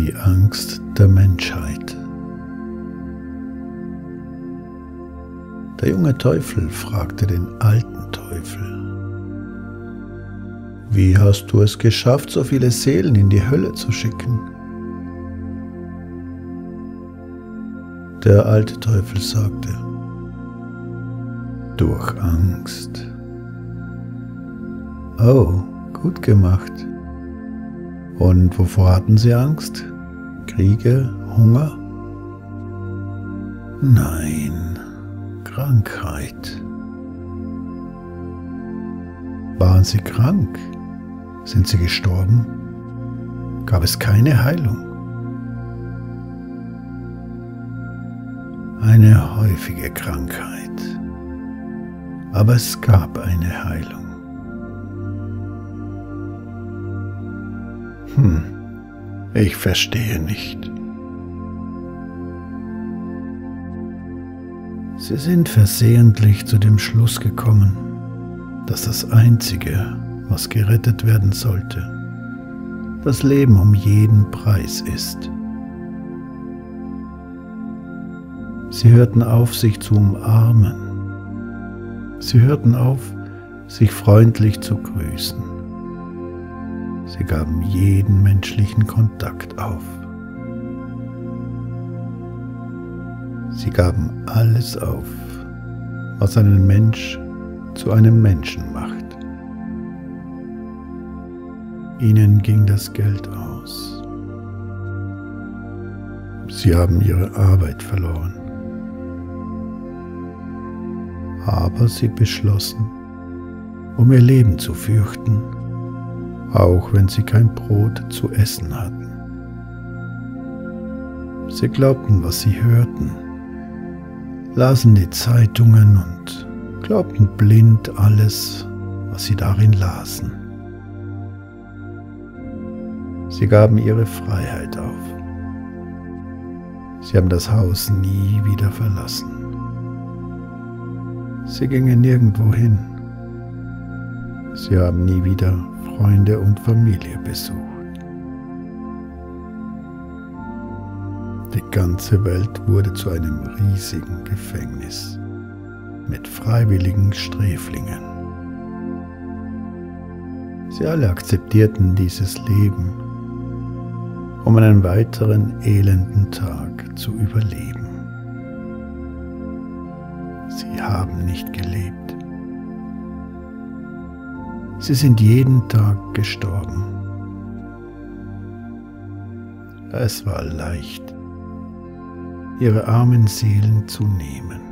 Die Angst der Menschheit. Der junge Teufel fragte den alten Teufel: Wie hast du es geschafft, so viele Seelen in die Hölle zu schicken? Der alte Teufel sagte: Durch Angst. Oh, gut gemacht. Und wovor hatten sie Angst? Kriege, Hunger? Nein, Krankheit. Waren sie krank? Sind sie gestorben? Gab es keine Heilung? Eine häufige Krankheit. Aber es gab eine Heilung. Ich verstehe nicht. Sie sind versehentlich zu dem Schluss gekommen, dass das Einzige, was gerettet werden sollte, das Leben um jeden Preis ist. Sie hörten auf, sich zu umarmen. Sie hörten auf, sich freundlich zu grüßen. Sie gaben jeden menschlichen Kontakt auf. Sie gaben alles auf, was einen Mensch zu einem Menschen macht. Ihnen ging das Geld aus. Sie haben ihre Arbeit verloren. Aber sie beschlossen, um ihr Leben zu fürchten, auch wenn sie kein Brot zu essen hatten. Sie glaubten, was sie hörten, lasen die Zeitungen und glaubten blind alles, was sie darin lasen. Sie gaben ihre Freiheit auf. Sie haben das Haus nie wieder verlassen. Sie gingen nirgendwo hin. Sie haben nie wieder Freunde und Familie besucht. Die ganze Welt wurde zu einem riesigen Gefängnis mit freiwilligen Sträflingen. Sie alle akzeptierten dieses Leben, um einen weiteren elenden Tag zu überleben. Sie haben nicht gelebt. Sie sind jeden Tag gestorben. Es war leicht, ihre armen Seelen zu nehmen.